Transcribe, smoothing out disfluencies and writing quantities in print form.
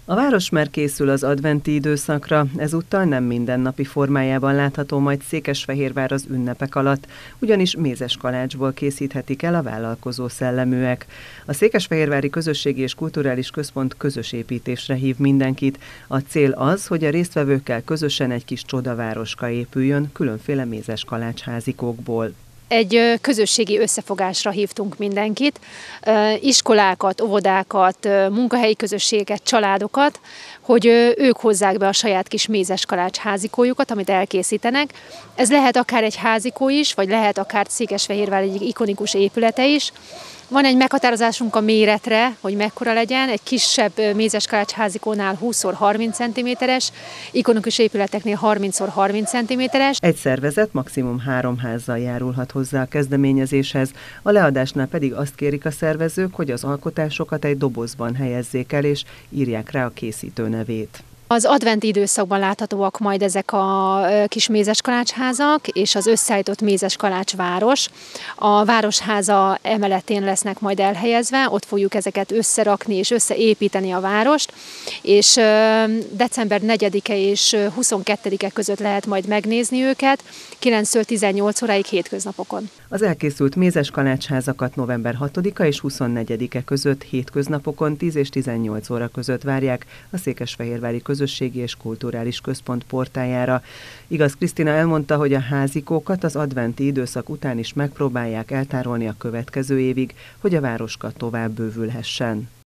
A város már készül az adventi időszakra, ezúttal nem mindennapi formájában látható majd Székesfehérvár az ünnepek alatt, ugyanis mézes kalácsból készíthetik el a vállalkozó szelleműek. A Székesfehérvári Közösségi és Kulturális Központ közös építésre hív mindenkit. A cél az, hogy a résztvevőkkel közösen egy kis csodavároska épüljön különféle mézes kalácsházikókból. Egy közösségi összefogásra hívtunk mindenkit, iskolákat, óvodákat, munkahelyi közösségeket, családokat, hogy ők hozzák be a saját kis mézes kalács házikójukat, amit elkészítenek. Ez lehet akár egy házikó is, vagy lehet akár Székesfehérvár egyik ikonikus épülete is. Van egy meghatározásunk a méretre, hogy mekkora legyen, egy kisebb mézes kalács házikónál 20x30 cm-es, ikonikus épületeknél 30x30 cm-es. Egy szervezet maximum 3 házzal járulhat hozzá a kezdeményezéshez, a leadásnál pedig azt kérik a szervezők, hogy az alkotásokat egy dobozban helyezzék el és írják rá a készítő nevét. Az adventi időszakban láthatóak majd ezek a kis mézeskalácsházak és az összeállított mézeskalácsváros. A városháza emeletén lesznek majd elhelyezve, ott fogjuk ezeket összerakni és összeépíteni a várost, és december 4-e és 22-e között lehet majd megnézni őket, 9-től 18 óráig hétköznapokon. Az elkészült mézeskalácsházakat november 6-a és 24-e között hétköznapokon 10 és 18 óra között várják a Székesfehérvári Közösségi és Kulturális Központ portájára. Igaz Krisztina elmondta, hogy a házikókat az adventi időszak után is megpróbálják eltárolni a következő évig, hogy a városka tovább bővülhessen.